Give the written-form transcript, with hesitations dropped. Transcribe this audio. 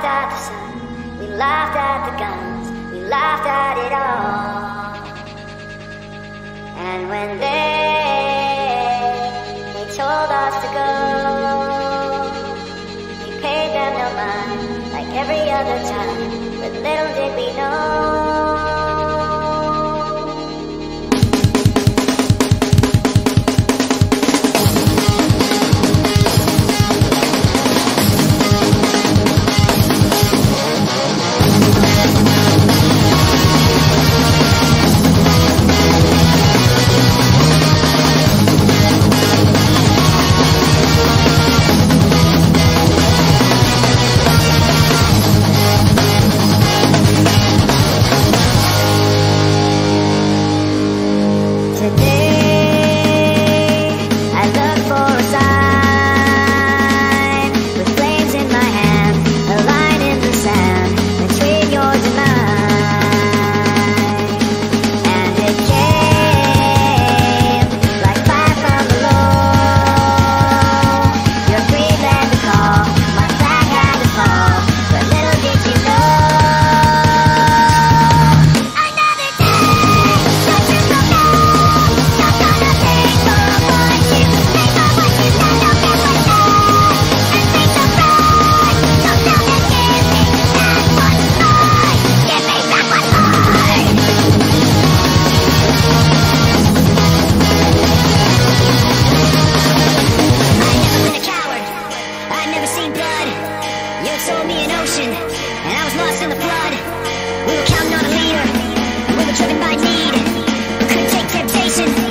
at the sun, we laughed at the guns, we laughed at it all. And when they told us to go, we paid them no mind, like every other time, but little did we know. Sold me an ocean, and I was lost in the flood. We were counting on a leader, and we were driven by need. We couldn't take temptation.